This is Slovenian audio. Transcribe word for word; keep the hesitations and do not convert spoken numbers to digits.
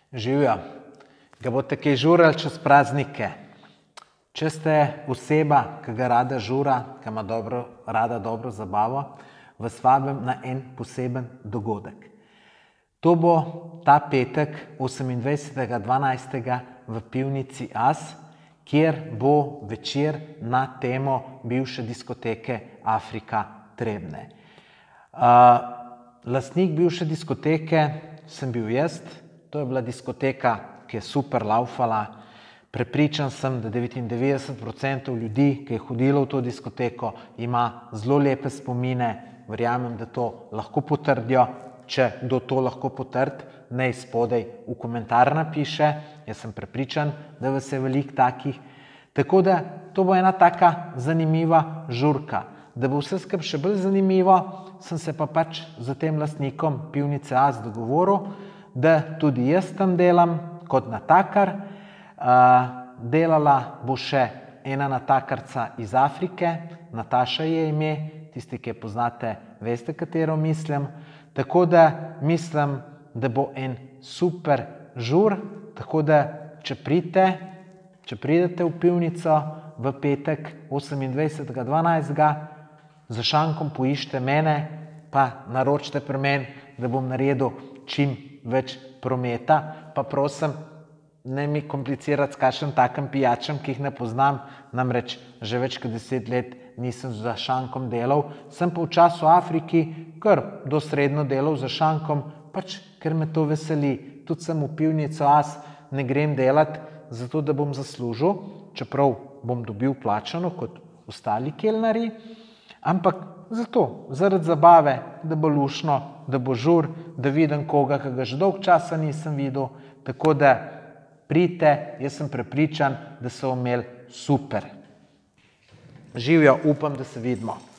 Živijo, ga boste kaj žurali čez praznike. Če ste oseba, ki ga rada žura, ki ima dobro, rada dobro zabavo, vas vabim na en poseben dogodek. To bo ta petek, osemindvajsetega dvanajstega v pivnici As, kjer bo večer na temo bivše diskoteke Afrika Trebnje. Uh, lastnik bivše diskoteke sem bil jaz. To je bila diskoteka, ki je super laufala. Prepričan sem, da devetindevetdeset procentov ljudi, ki je hodilo v to diskoteko, ima zelo lepe spomine. Verjamem, da to lahko potrdijo. Če kdo to lahko potrdi, naj spodaj v komentar napiše. Jaz sem prepričan, da vas je veliko takih. Tako da to bo ena taka zanimiva žurka. Da bo vse skupaj še bolj zanimivo, sem se pa pač z tem lastnikom pivnice As dogovoril, da tudi jaz tam delam kot natakar. Uh, delala bo še ena natakarca iz Afrike, Nataša je ime, tisti, ki je poznate, veste, katero mislim. Tako da mislim, da bo en super žur, tako da če pridete, če pridete v pivnico v petek osemindvajsetega dvanajstega, za šankom poiščite mene, pa naročite pri meni, da bom naredil čim več prometa, pa prosim, ne mi komplicirati s kakšnim takim pijačem, ki jih ne poznam, namreč že več kot deset let nisem za šankom delal, sem pa v času Afriki kar dosredno delal za šankom, pač ker me to veseli. Tudi sem v pivnico As ne grem delati, zato da bom zaslužil, čeprav bom dobil plačano kot ostali kelnarji, ampak zato, zaradi zabave, da bo lušno, da bo žur, da vidim koga, ki ga že dolgo časa nisem videl, tako da pridite, jaz sem prepričan, da so imeli super. Živijo, upam, da se vidimo.